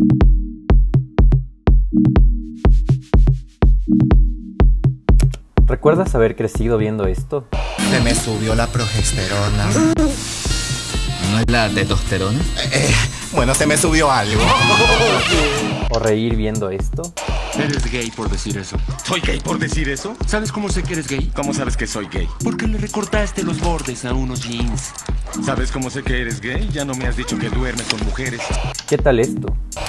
¿Recuerdas haber crecido viendo esto? Se me subió la progesterona. ¿No es la testosterona? Bueno, se me subió algo. ¿O reír viendo esto? Eres gay por decir eso. ¿Soy gay por decir eso? ¿Sabes cómo sé que eres gay? ¿Cómo sabes que soy gay? Porque le recortaste los bordes a unos jeans. ¿Sabes cómo sé que eres gay? Ya no me has dicho que duermes con mujeres. ¿Qué tal esto?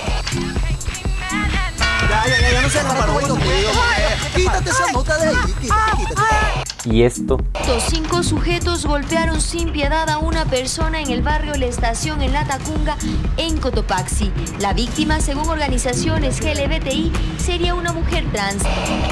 Ya no seas paranoico, quítate esa nota de ahí, quítate. ¿Y esto? 5 sujetos golpearon sin piedad a una persona en el barrio La Estación en La Tacunga, en Cotopaxi. La víctima, según organizaciones LGBTI, sería una mujer trans.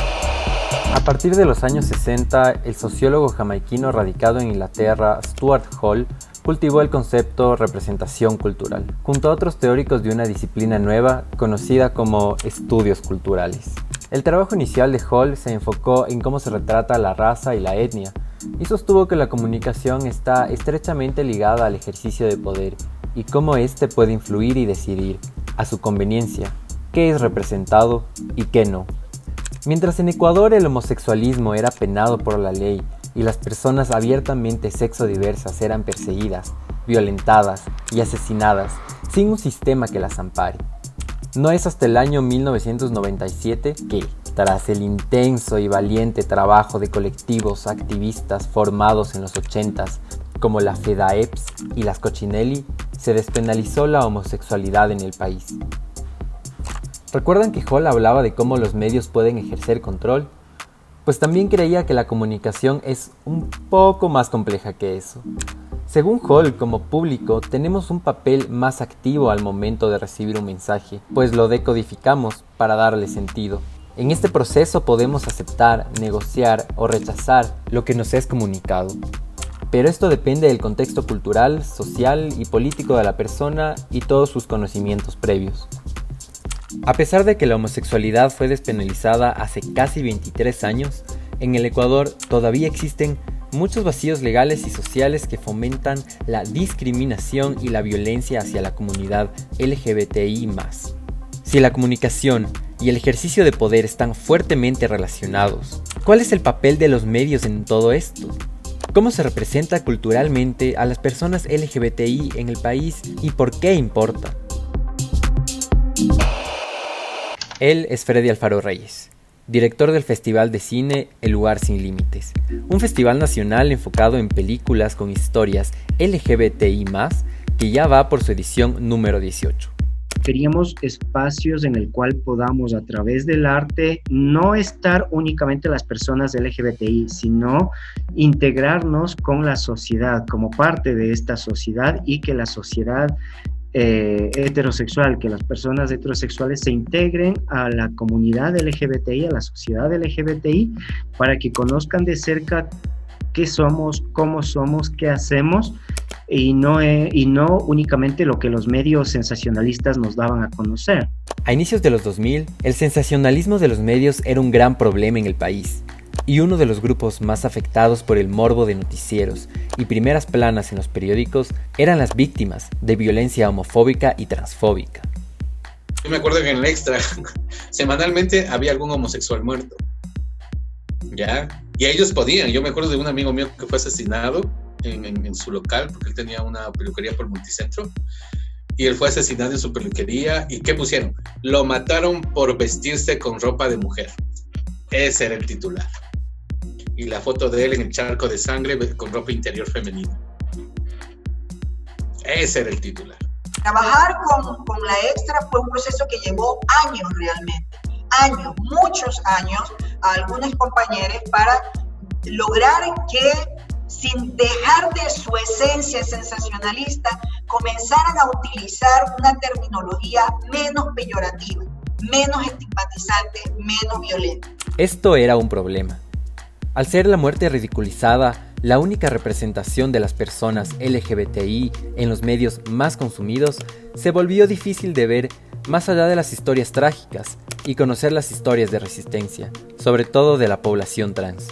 A partir de los años 60, el sociólogo jamaiquino radicado en Inglaterra, Stuart Hall, cultivó el concepto representación cultural, junto a otros teóricos de una disciplina nueva conocida como estudios culturales. El trabajo inicial de Hall se enfocó en cómo se retrata la raza y la etnia, y sostuvo que la comunicación está estrechamente ligada al ejercicio de poder y cómo éste puede influir y decidir, a su conveniencia, qué es representado y qué no. Mientras en Ecuador el homosexualismo era penado por la ley y las personas abiertamente sexodiversas eran perseguidas, violentadas y asesinadas sin un sistema que las ampare. No es hasta el año 1997 que, tras el intenso y valiente trabajo de colectivos activistas formados en los 80s, como la FEDAEPS y las Cochinelli, se despenalizó la homosexualidad en el país. ¿Recuerdan que Hall hablaba de cómo los medios pueden ejercer control? Pues también creía que la comunicación es un poco más compleja que eso. Según Hall, como público, tenemos un papel más activo al momento de recibir un mensaje, pues lo decodificamos para darle sentido. En este proceso podemos aceptar, negociar o rechazar lo que nos es comunicado. Pero esto depende del contexto cultural, social y político de la persona y todos sus conocimientos previos. A pesar de que la homosexualidad fue despenalizada hace casi 23 años, en el Ecuador todavía existen muchos vacíos legales y sociales que fomentan la discriminación y la violencia hacia la comunidad LGBTI+. Si la comunicación y el ejercicio de poder están fuertemente relacionados, ¿cuál es el papel de los medios en todo esto? ¿Cómo se representa culturalmente a las personas LGBTI en el país y por qué importa? Él es Freddy Alfaro Reyes, director del Festival de Cine El Lugar Sin Límites, un festival nacional enfocado en películas con historias LGBTI+, que ya va por su edición número 18. Queríamos espacios en el cual podamos, a través del arte, no estar únicamente las personas LGBTI, sino integrarnos con la sociedad, como parte de esta sociedad, y que la sociedad heterosexual, que las personas heterosexuales se integren a la comunidad LGBTI, a la sociedad LGBTI, para que conozcan de cerca qué somos, cómo somos, qué hacemos, y no únicamente lo que los medios sensacionalistas nos daban a conocer. A inicios de los 2000, el sensacionalismo de los medios era un gran problema en el país, y uno de los grupos más afectados por el morbo de noticieros y primeras planas en los periódicos eran las víctimas de violencia homofóbica y transfóbica. Yo me acuerdo que en el Extra, semanalmente había algún homosexual muerto, ¿ya? Y ellos podían. Yo me acuerdo de un amigo mío que fue asesinado en su local, porque él tenía una peluquería por Multicentro, y él fue asesinado en su peluquería. ¿Y qué pusieron? Lo mataron por vestirse con ropa de mujer. Ese era el titular. Y la foto de él en el charco de sangre con ropa interior femenina. Ese era el titular. Trabajar con la Extra fue un proceso que llevó años realmente. Años, muchos años, a algunos compañeros para lograr que, sin dejar de su esencia sensacionalista, comenzaran a utilizar una terminología menos peyorativa, menos estigmatizante, menos violenta. Esto era un problema. Al ser la muerte ridiculizada la única representación de las personas LGBTI en los medios más consumidos, se volvió difícil de ver más allá de las historias trágicas y conocer las historias de resistencia, sobre todo de la población trans.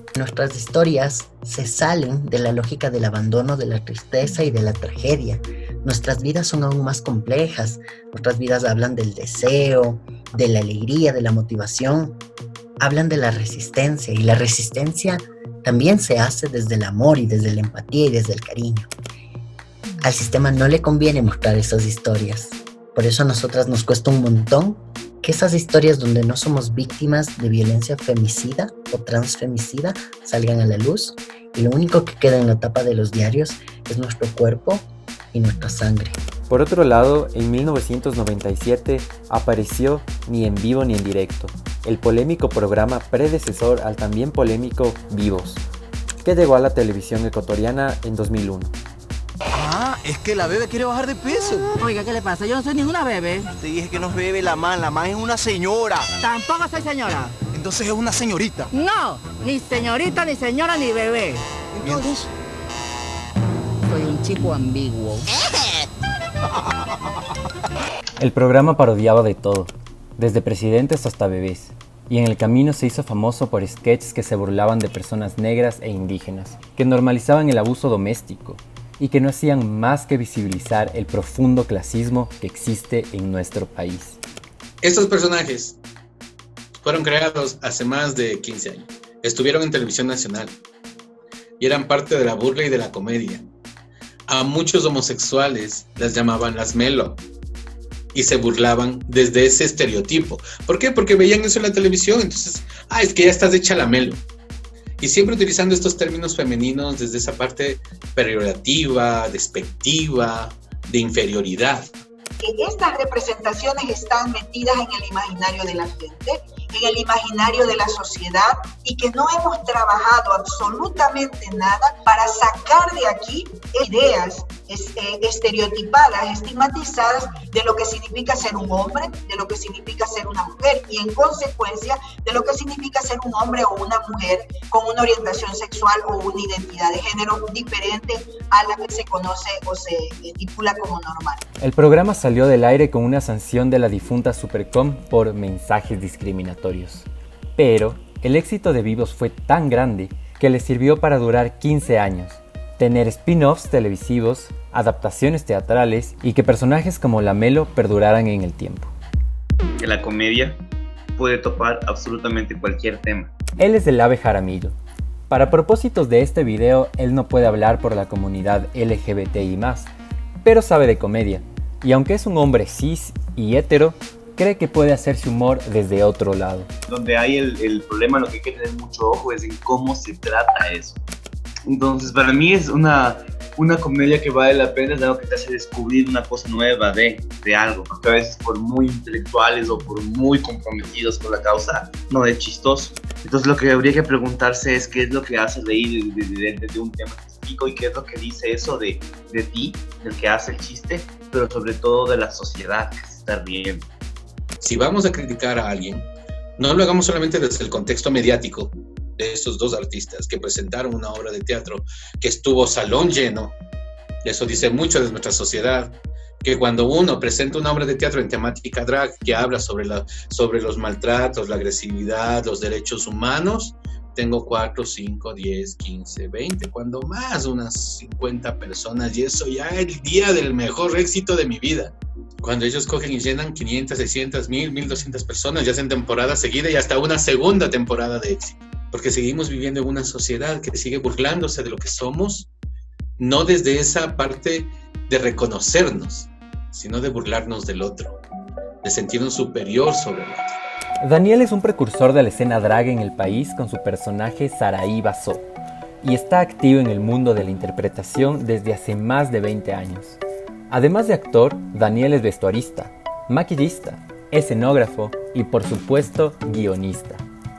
Nuestras historias se salen de la lógica del abandono, de la tristeza y de la tragedia. nuestras vidas son aún más complejas. Nuestras vidas hablan del deseo, de la alegría, de la motivación. Hablan de la resistencia, y la resistencia también se hace desde el amor y desde la empatía y desde el cariño. Al sistema no le conviene mostrar esas historias. Por eso a nosotras nos cuesta un montón que esas historias donde no somos víctimas de violencia femicida o transfemicida salgan a la luz, y lo único que queda en la tapa de los diarios es nuestro cuerpo y nuestra sangre. Por otro lado, en 1997 apareció Ni en vivo ni en directo, el polémico programa predecesor al también polémico Vivos, que llegó a la televisión ecuatoriana en 2001. Ah, es que la bebé quiere bajar de peso. Oiga, ¿qué le pasa? Yo no soy ninguna bebé. Te dije que no es bebé la man es una señora. Tampoco soy señora. Entonces es una señorita. No, ni señorita, ni señora, ni bebé. Entonces, soy un chico ambiguo. El programa parodiaba de todo, desde presidentes hasta bebés, y en el camino se hizo famoso por sketches que se burlaban de personas negras e indígenas, que normalizaban el abuso doméstico y que no hacían más que visibilizar el profundo clasismo que existe en nuestro país. Estos personajes fueron creados hace más de 15 años. Estuvieron en televisión nacional y eran parte de la burla y de la comedia. A muchos homosexuales las llamaban las Melo y se burlaban desde ese estereotipo. ¿Por qué? Porque veían eso en la televisión, entonces, es que ya estás hecha la Melo. Y siempre utilizando estos términos femeninos desde esa parte peyorativa, despectiva, de inferioridad. Estas representaciones están metidas en el imaginario de la gente, en el imaginario de la sociedad, y que no hemos trabajado absolutamente nada para sacar de aquí ideas estereotipadas, estigmatizadas de lo que significa ser un hombre, de lo que significa ser una mujer, y en consecuencia de lo que significa ser un hombre o una mujer con una orientación sexual o una identidad de género diferente a la que se conoce o se estipula como normal. El programa salió del aire con una sanción de la difunta Supercom por mensajes discriminatorios. Pero el éxito de Vivos fue tan grande que le sirvió para durar 15 años, tener spin-offs televisivos, adaptaciones teatrales y que personajes como la Melo perduraran en el tiempo. Que la comedia puede topar absolutamente cualquier tema. Él es el Ave Jaramillo. Para propósitos de este video, él no puede hablar por la comunidad LGBTI+, pero sabe de comedia, y aunque es un hombre cis y hetero, cree que puede hacerse humor desde otro lado. Donde hay el problema, lo que hay que tener mucho ojo es en cómo se trata eso. Entonces, para mí es una comedia que vale la pena, es algo que te hace descubrir una cosa nueva de algo, porque a veces por muy intelectuales o por muy comprometidos con la causa, no es chistoso. Entonces, lo que habría que preguntarse es qué es lo que hace reír de un tema específico y qué es lo que dice eso de ti, del que hace el chiste, pero sobre todo de la sociedad que se está riendo. Si vamos a criticar a alguien, no lo hagamos solamente desde el contexto mediático de estos dos artistas que presentaron una obra de teatro que estuvo salón lleno. Eso dice mucho de nuestra sociedad, que cuando uno presenta una obra de teatro en temática drag que habla sobre los maltratos, la agresividad, los derechos humanos, tengo 4, 5, 10, 15, 20, cuando más unas 50 personas, y eso ya es el día del mejor éxito de mi vida. Cuando ellos cogen y llenan 500, 600, 1000, 1200 personas, ya hacen temporada seguida y hasta una segunda temporada de éxito. Porque seguimos viviendo en una sociedad que sigue burlándose de lo que somos, no desde esa parte de reconocernos, sino de burlarnos del otro, de sentirnos superior sobre el otro. Daniel es un precursor de la escena drag en el país con su personaje Saraí Basó, y está activo en el mundo de la interpretación desde hace más de 20 años. Además de actor, Daniel es vestuarista, maquillista, escenógrafo y por supuesto guionista.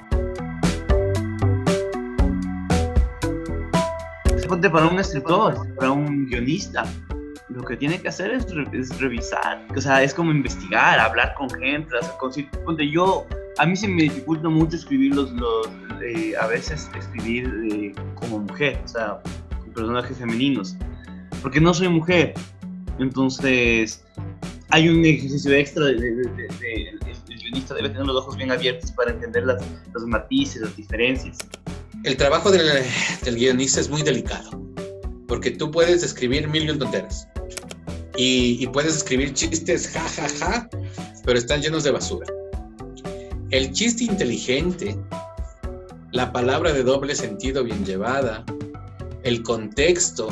Para un escritor, para un guionista, lo que tiene que hacer es revisar, o sea, es como investigar, hablar con gente, a mí se me dificulta mucho escribir a veces escribir como mujer, o sea, con personajes femeninos, porque no soy mujer. Entonces hay un ejercicio extra el guionista debe tener los ojos bien abiertos para entender los matices, las diferencias. El trabajo del guionista es muy delicado, porque tú puedes escribir 1000 tonteras y puedes escribir chistes, ja, ja, ja, pero están llenos de basura. El chiste inteligente, la palabra de doble sentido bien llevada, el contexto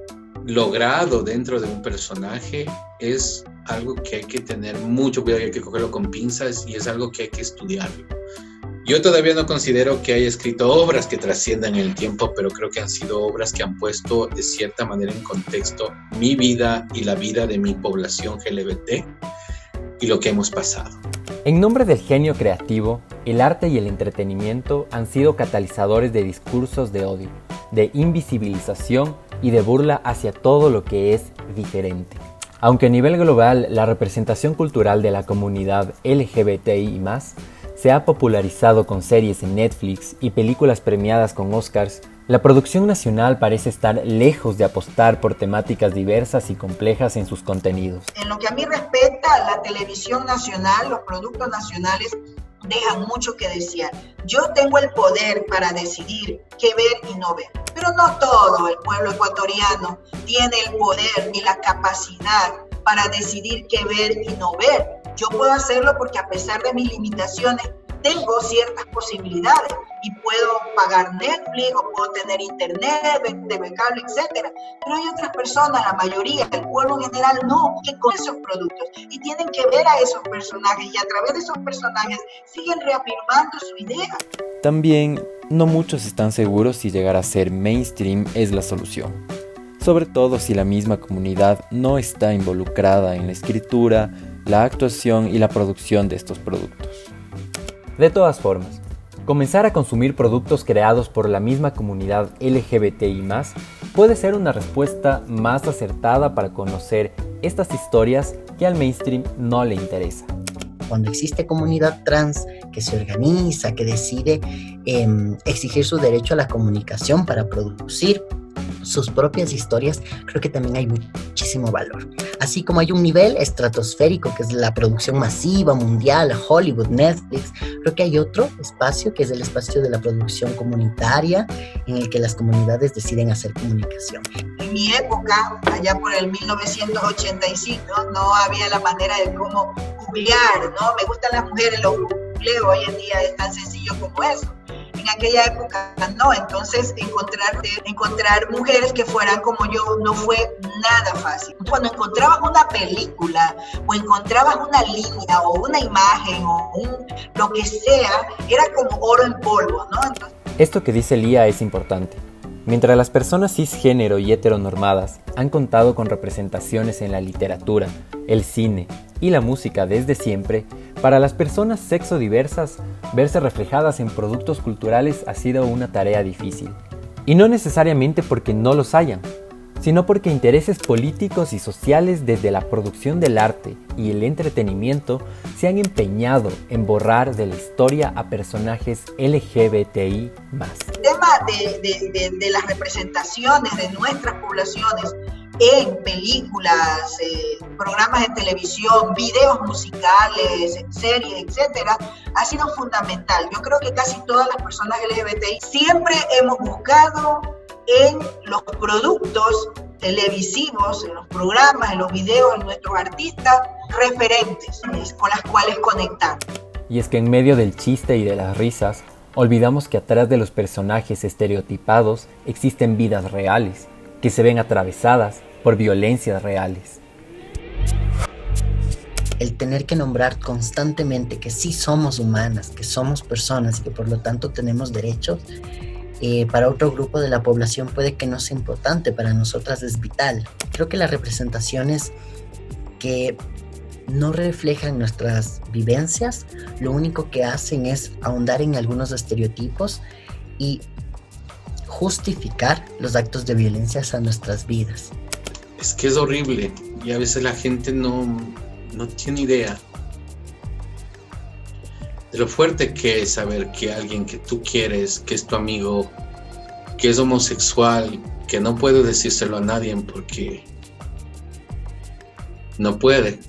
logrado dentro de un personaje es algo que hay que tener mucho cuidado y hay que cogerlo con pinzas y es algo que hay que estudiarlo. Yo todavía no considero que haya escrito obras que trasciendan el tiempo, pero creo que han sido obras que han puesto de cierta manera en contexto mi vida y la vida de mi población LGBT y lo que hemos pasado. En nombre del genio creativo, el arte y el entretenimiento han sido catalizadores de discursos de odio, de invisibilización y de burla hacia todo lo que es diferente. Aunque a nivel global la representación cultural de la comunidad LGBTI+, se ha popularizado con series en Netflix y películas premiadas con Oscars, la producción nacional parece estar lejos de apostar por temáticas diversas y complejas en sus contenidos. En lo que a mí respecta, la televisión nacional, los productos nacionales dejan mucho que desear. Yo tengo el poder para decidir qué ver y no ver, pero no todo el pueblo ecuatoriano tiene el poder ni la capacidad para decidir qué ver y no ver. Yo puedo hacerlo porque a pesar de mis limitaciones tengo ciertas posibilidades y puedo pagar Netflix o puedo tener internet, TV cable, etcétera. Pero hay otras personas, la mayoría, el pueblo en general, no, que con esos productos y tienen que ver a esos personajes y a través de esos personajes siguen reafirmando su idea. También, no muchos están seguros si llegar a ser mainstream es la solución. Sobre todo si la misma comunidad no está involucrada en la escritura, la actuación y la producción de estos productos. De todas formas, comenzar a consumir productos creados por la misma comunidad LGBTI+, puede ser una respuesta más acertada para conocer estas historias que al mainstream no le interesa. Cuando existe comunidad trans que se organiza, que decide exigir su derecho a la comunicación para producir sus propias historias, creo que también hay muchísimo valor. Así como hay un nivel estratosférico que es la producción masiva, mundial, Hollywood, Netflix, creo que hay otro espacio que es el espacio de la producción comunitaria en el que las comunidades deciden hacer comunicación. En mi época, allá por el 1985, no había la manera de cómo googlear, ¿no? Me gustan las mujeres, lo googleo, hoy en día es tan sencillo como eso. En aquella época no, entonces encontrar mujeres que fueran como yo no fue nada fácil. Cuando encontrabas una película o encontrabas una línea o una imagen o lo que sea, era como oro en polvo, ¿no? Entonces, esto que dice Lía es importante. Mientras las personas cisgénero y heteronormadas han contado con representaciones en la literatura, el cine y la música desde siempre, para las personas sexodiversas, verse reflejadas en productos culturales ha sido una tarea difícil. Y no necesariamente porque no los hayan, sino porque intereses políticos y sociales desde la producción del arte y el entretenimiento se han empeñado en borrar de la historia a personajes LGBTI+. El tema de las representaciones de nuestras poblaciones en películas, programas de televisión, videos musicales, series, etcétera, ha sido fundamental. Yo creo que casi todas las personas LGBTI siempre hemos buscado en los productos televisivos, en los programas, en los videos, en nuestros artistas, referentes con las cuales conectar. Y es que en medio del chiste y de las risas, olvidamos que atrás de los personajes estereotipados existen vidas reales, que se ven atravesadas por violencias reales. El tener que nombrar constantemente que sí somos humanas, que somos personas y que por lo tanto tenemos derechos, para otro grupo de la población puede que no sea importante, para nosotras es vital. Creo que las representaciones que no reflejan nuestras vivencias, lo único que hacen es ahondar en algunos estereotipos y justificar los actos de violencia a nuestras vidas. Es que es horrible y a veces la gente no tiene idea de lo fuerte que es saber que alguien que tú quieres, que es tu amigo, que es homosexual, que no puede decírselo a nadie porque no puede.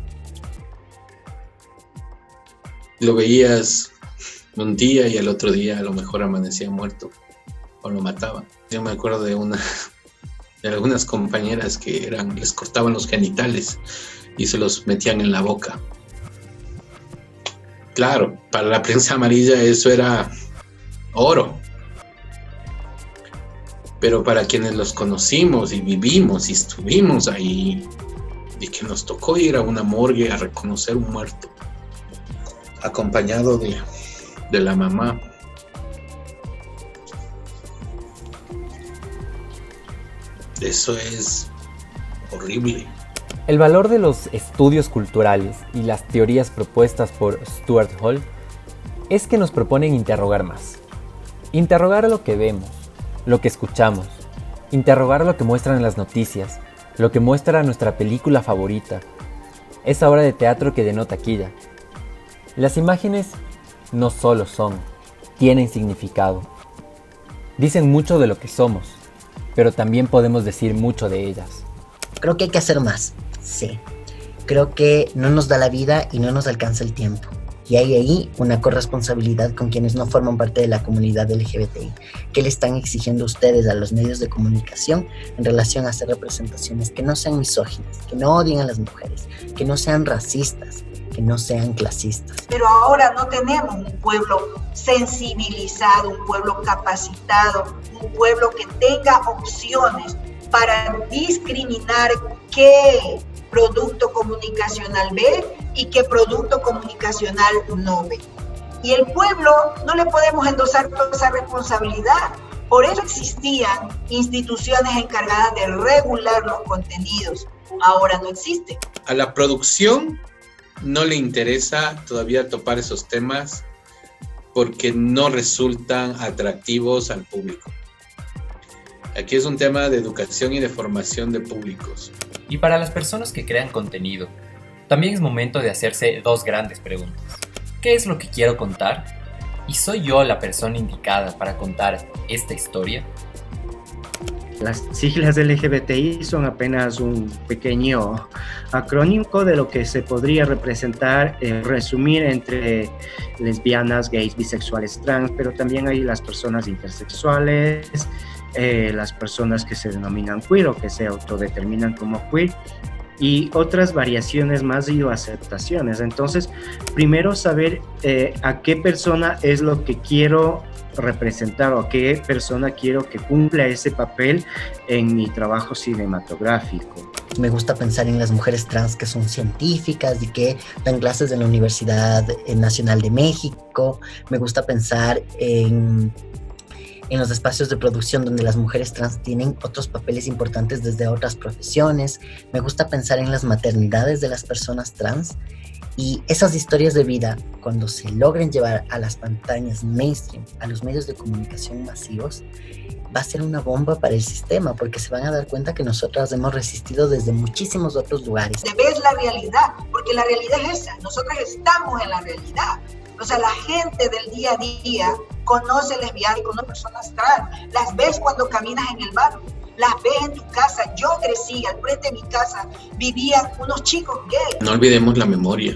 Lo veías un día y al otro día a lo mejor amanecía muerto o lo mataban. Yo me acuerdo de de algunas compañeras que les cortaban los genitales y se los metían en la boca. Claro, para la prensa amarilla eso era oro. Pero para quienes los conocimos y vivimos y estuvimos ahí, y que nos tocó ir a una morgue a reconocer un muerto, acompañado de la mamá. Eso es horrible. El valor de los estudios culturales y las teorías propuestas por Stuart Hall es que nos proponen interrogar más. Interrogar lo que vemos, lo que escuchamos, interrogar lo que muestran las noticias, lo que muestra nuestra película favorita, esa obra de teatro que denota taquilla. Las imágenes no solo son, tienen significado. Dicen mucho de lo que somos, pero también podemos decir mucho de ellas. Creo que hay que hacer más, sí. Creo que no nos da la vida y no nos alcanza el tiempo. Y hay ahí una corresponsabilidad con quienes no forman parte de la comunidad LGBTI. ¿Qué le están exigiendo ustedes a los medios de comunicación en relación a hacer representaciones que no sean misóginas, que no odien a las mujeres, que no sean racistas, que no sean clasistas? Pero ahora no tenemos un pueblo sensibilizado, un pueblo capacitado, un pueblo que tenga opciones para discriminar qué producto comunicacional ve y qué producto comunicacional no ve. Y el pueblo no le podemos endosar toda esa responsabilidad. Por eso existían instituciones encargadas de regular los contenidos. Ahora no existen. A la producción no le interesa todavía topar esos temas porque no resultan atractivos al público. Aquí es un tema de educación y de formación de públicos. Y para las personas que crean contenido, también es momento de hacerse dos grandes preguntas. ¿Qué es lo que quiero contar? ¿Y soy yo la persona indicada para contar esta historia? Las siglas LGBTI son apenas un pequeño acrónimo de lo que se podría representar, resumir entre lesbianas, gays, bisexuales, trans, pero también hay las personas intersexuales, las personas que se denominan queer o que se autodeterminan como queer y otras variaciones más y aceptaciones. Entonces, primero saber a qué persona es lo que quiero representar o a qué persona quiero que cumpla ese papel en mi trabajo cinematográfico. Me gusta pensar en las mujeres trans que son científicas y que dan clases en la Universidad Nacional de México. Me gusta pensar en los espacios de producción donde las mujeres trans tienen otros papeles importantes desde otras profesiones. Me gusta pensar en las maternidades de las personas trans y esas historias de vida, cuando se logren llevar a las pantallas mainstream, a los medios de comunicación masivos, va a ser una bomba para el sistema, porque se van a dar cuenta que nosotras hemos resistido desde muchísimos otros lugares. Ves la realidad, porque la realidad es esa, nosotros estamos en la realidad. O sea, la gente del día a día conoce lesbianas y conoce personas trans, las ves cuando caminas en el barrio, las ves en tu casa. Yo crecí, al frente de mi casa vivían unos chicos gays. No olvidemos la memoria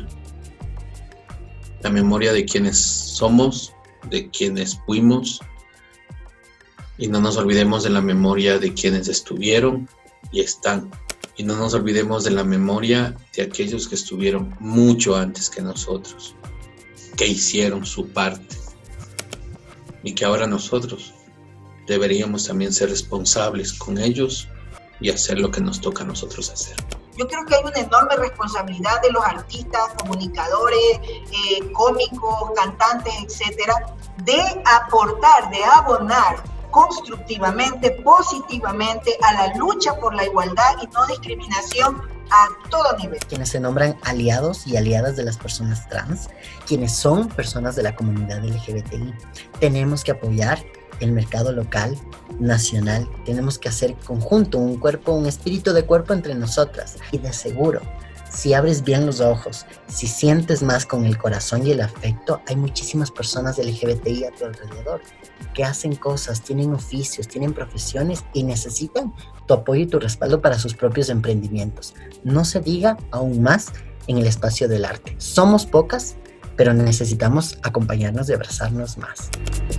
de quienes somos, de quienes fuimos, y no nos olvidemos de la memoria de quienes estuvieron y están. Y no nos olvidemos de la memoria de aquellos que estuvieron mucho antes que nosotros, que hicieron su parte y que ahora nosotros deberíamos también ser responsables con ellos y hacer lo que nos toca a nosotros hacer. Yo creo que hay una enorme responsabilidad de los artistas, comunicadores, cómicos, cantantes, etcétera, de aportar, de abonar constructivamente, positivamente a la lucha por la igualdad y no discriminación a todo nivel. Quienes se nombran aliados y aliadas de las personas trans, quienes son personas de la comunidad LGBTI. Tenemos que apoyar el mercado local, nacional. Tenemos que hacer conjunto, un cuerpo, un espíritu de cuerpo entre nosotras. Y de seguro, si abres bien los ojos, si sientes más con el corazón y el afecto, hay muchísimas personas LGBTI a tu alrededor que hacen cosas, tienen oficios, tienen profesiones y necesitan tu apoyo y tu respaldo para sus propios emprendimientos. No se diga aún más en el espacio del arte. Somos pocas, pero necesitamos acompañarnos y abrazarnos más.